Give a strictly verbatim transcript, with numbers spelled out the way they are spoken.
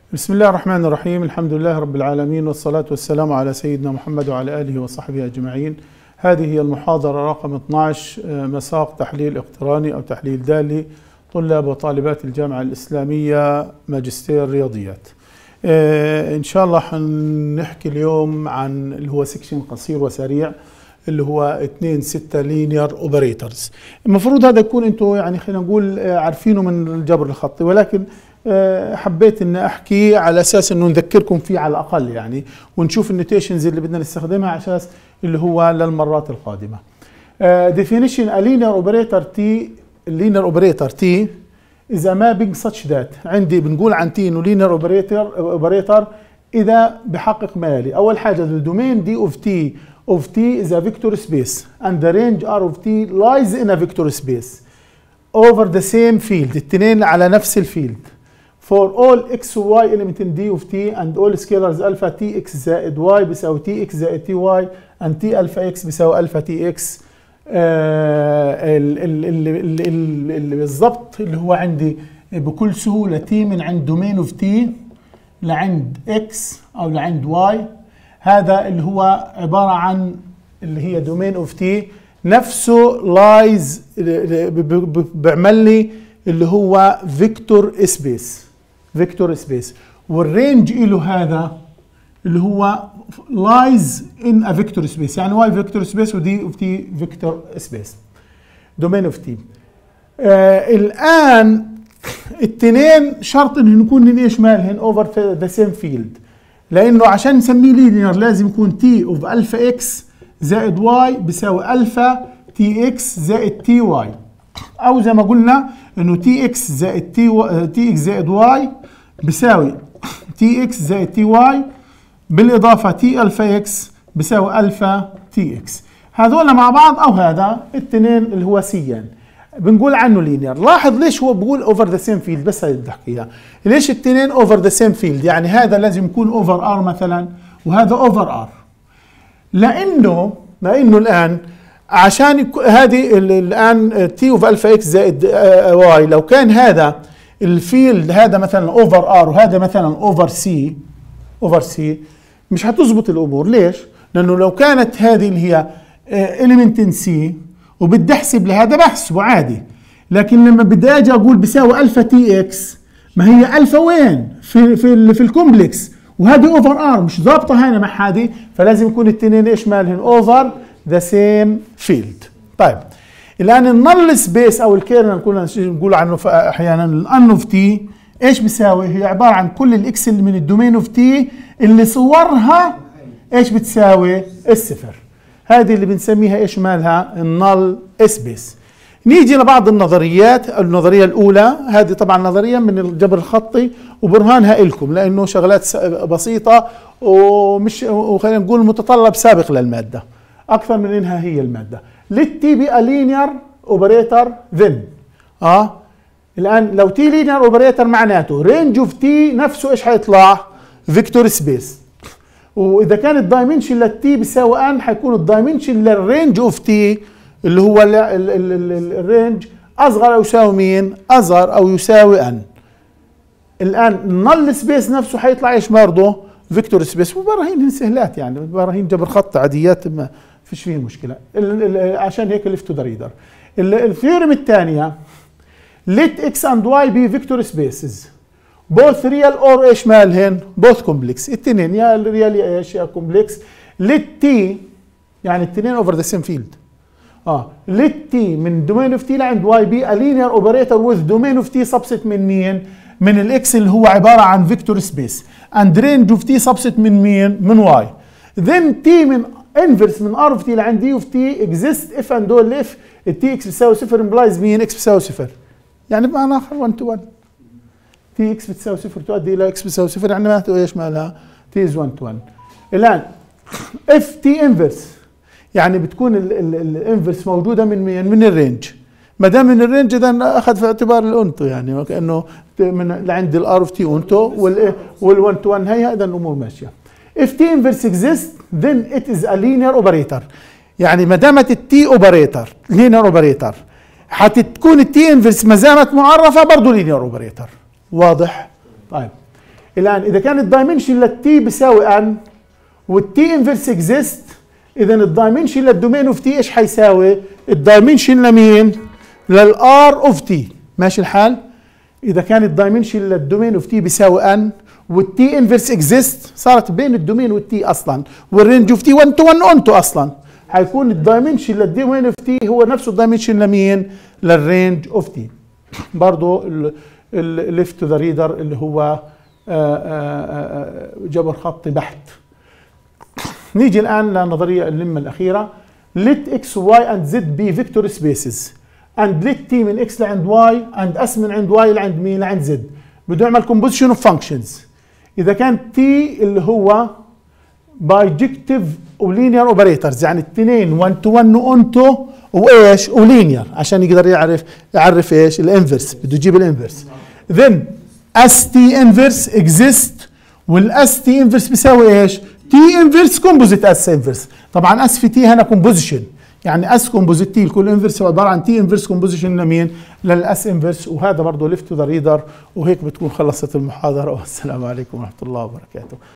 بسم الله الرحمن الرحيم. الحمد لله رب العالمين، والصلاة والسلام على سيدنا محمد وعلى آله وصحبه أجمعين. هذه هي المحاضرة رقم اثني عشر، مساق تحليل اقتراني أو تحليل دالي، طلاب وطالبات الجامعة الإسلامية ماجستير رياضيات. إن شاء الله حنحكي اليوم عن اللي هو سكشن قصير وسريع اللي هو اثنين ستة لينير اوبريتورز. المفروض هذا يكون انتم يعني خلينا نقول عارفينه من الجبر الخطي، ولكن حبيت ان احكي على اساس انه نذكركم فيه على الاقل يعني، ونشوف النوتيشنز اللي بدنا نستخدمها على اساس اللي هو للمرات القادمه. definition a linear operator T linear operator T is a mapping such that عندي بنقول عن T انه linear operator operator اذا بحقق ما يلي. اول حاجه the domain D of T of T is a vector space and the range R of T lies in a vector space over the same field. الاثنين على نفس الفيلد. For all x و y element in D of T and all scalars alpha Tx زائد y بيساوي Tx زائد Ty and T alpha x بيساوي alpha Tx. آه اللي بالضبط اللي هو عندي بكل سهولة T من عند domain of T لعند x أو لعند y، هذا اللي هو عبارة عن اللي هي domain of T نفسه lies بيعمل لي اللي هو فيكتور سبيس فيكتور سبيس، والرينج له هذا اللي هو lies in a vector space، يعني y فيكتور سبيس ودي اوف تي فيكتور سبيس دومين اوف تي. الان الاثنين شرط انه نكون ايش مالهن اوفر ذا سيم فيلد، لانه عشان نسميه لينير لازم يكون تي اوف الفا اكس زائد واي بيساوي الفا تي اكس زائد تي واي، او زي ما قلنا انه تي اكس زائد تي و... تي اكس زائد واي بيساوي تي اكس زائد تي واي بالاضافه تي الفا اكس بيساوي الفا تي اكس. هذول مع بعض او هذا الاثنين اللي هو سيان بنقول عنه لينير. لاحظ ليش هو بقول اوفر ذا سيم فيلد، بس هي بدي احكيها ليش الاثنين اوفر ذا سيم فيلد، يعني هذا لازم يكون اوفر ار مثلا وهذا اوفر ار، لانه لانه الان عشان هذه الان تي اوف الفا اكس زائد واي، لو كان هذا الفيلد هذا مثلا اوفر ار وهذا مثلا اوفر سي اوفر سي مش هتظبط الامور. ليش؟ لانه لو كانت هذه اللي هي اليمنت ان سي وبدي احسب لهذا بحسبه عادي، لكن لما بدي اجي اقول بيساوي الفا تي اكس، ما هي الفا وين؟ في في في الكومبلكس، وهذه اوفر ار مش ضابطه هنا مع هذه، فلازم يكون الاثنين ايش مالهن اوفر ذا سيم فيلد. طيب الان النل سبيس او الكيرنل كنا نقول عنه احيانا الان اوف تي ايش بيساوي؟ هي عباره عن كل الاكس اللي من الدومين اوف تي اللي صورها ايش بتساوي؟ الصفر. هذه اللي بنسميها ايش مالها؟ النل سبيس. نيجي لبعض النظريات. النظريه الاولى هذه طبعا نظريه من الجبر الخطي وبرهانها لكم لانه شغلات بسيطه ومش وخلينا نقول متطلب سابق للماده اكثر من انها هي الماده. للتي بي لينير اوبريتور ذن اه الان لو تي لينير اوبريتور معناته رينج اوف تي نفسه ايش حيطلع؟ فيكتور سبيس. واذا كان الدايمنشن للتي بيساوي ان، حيكون الدايمنشن للرينج اوف تي اللي هو الرينج اصغر او يساوي مين؟ اصغر او يساوي ان. الان النل سبيس نفسه حيطلع ايش برضه؟ فيكتور سبيس. وبراهين سهلات يعني، براهين جبر خط عاديات ما فيش فيه مشكله، عشان هيك ليفت تو ذا ريدر. الثيورم الثانيه let x and y be vector spaces both real or ايش مالهن؟ both complex. الاثنين يا الريال يا ايش يا كومبلكس. let t يعني الاثنين اوفر ذا سيم فيلد. اه let t من دومين اوف t لعند y be a linear operator with domain of t subset من مين؟ من الاكس اللي هو عباره عن فيكتور سبيس and range of t subset من مين؟ من y. then t من inverse من r of t لعند d of t exist if and only if t x بتساوي صفر implies مين؟ x بتساوي صفر. يعني بمعنى اخر واحد تو واحد تي اكس بتساوي صفر تؤدي الى اكس بتساوي صفر، يعني معناته ايش مالها؟ تي از واحد تو واحد. الان اف تي انفرس يعني بتكون الانفرس موجوده من مين؟ من الرينج. ما دام من الرينج اذا اخذ في اعتبار الانتو، يعني وكانه من لعند الار اوف تي انتو وال1 تو واحد، هي اذا الامور ماشيه. if t inverse exists then it is a linear operator. يعني ما دامت التي اوبريتور linear operator حتكون التي انفرس ما زالت معرفه برضه linear operator. واضح؟ طيب الان اذا كان الدايمنشن للتي بيساوي ان والتي انفرس اكزيست، اذا الدايمنشن للدومين اوف تي ايش حيساوي؟ الدايمنشن لمين؟ للار اوف تي. ماشي الحال؟ اذا كان الدايمنشن للدومين اوف تي بيساوي ان والتي انفرس اكزيست، صارت بين الدومين والتي اصلا، والرينج اوف تي واحد تو واحد اون تو اصلا، حيكون الدايمنشن للدومين اوف تي هو نفسه الدايمنشن لمين؟ للرينج اوف تي. برضه الليفت تو ذا ريدر اللي هو جبر خطي بحت. نيجي الان لنظريه اللمه الاخيره. let x y and z be vector spaces and let t من x لعند y and s من عند y لعند مين؟ لعند z. بده يعمل composition of functions. اذا كان t اللي هو بايجكتيف ولينير اوبريتورز، يعني الاثنين واحد تو واحد اونتو وايش؟ ولينير، عشان يقدر يعرف يعرف ايش؟ الانفرس، بده يجيب الانفرس. then st inverse exist والاس تي انفرس بيساوي ايش؟ تي انفرس كومبوزيت اس انفرس. طبعا اس في تي هنا كومبوزيشن، يعني اس كومبوزيت تي الكل انفرس هو عباره عن تي انفرس كومبوزيشن لمين؟ للاس انفرس. وهذا برضه ليفت تو ذا ريدر. وهيك بتكون خلصت المحاضره، والسلام عليكم ورحمه الله وبركاته.